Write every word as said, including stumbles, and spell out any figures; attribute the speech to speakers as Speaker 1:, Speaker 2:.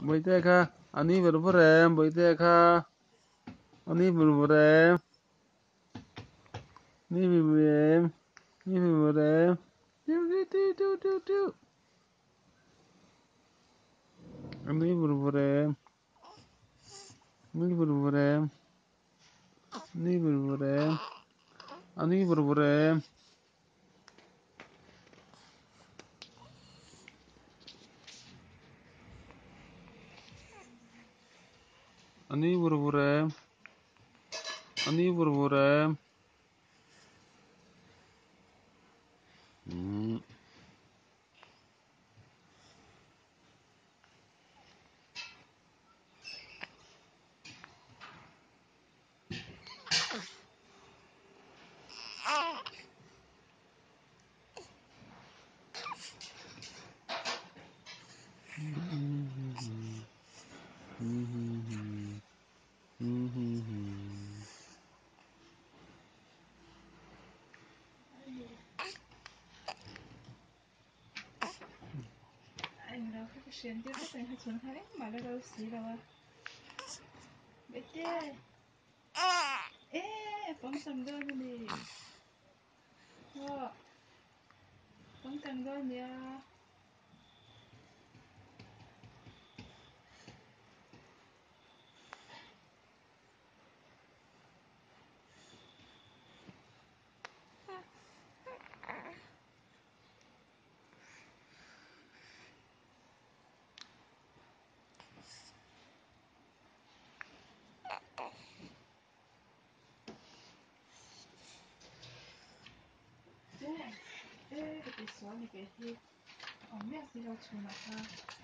Speaker 1: Boiteca, Ani berberem, Boiteca, Ani berberem, Ni berberem, Ni berberem, do do do do do do. Ani berberem, Ni berberem, Ni berberem, Ani berberem. Ani berberem, Ani berberem. Hmm.
Speaker 2: Anh đâu có chuyện tiếp cái thằng xuống thấy mà nó đâu xí đâu à. Biết chứ. Ê, phóng tầm gơ đi. Ờ. Phóng tầm gơ nha. Ê, ê, cái tí xóa này cái gì. Ông mẹ xí đâu xuống mặt ha.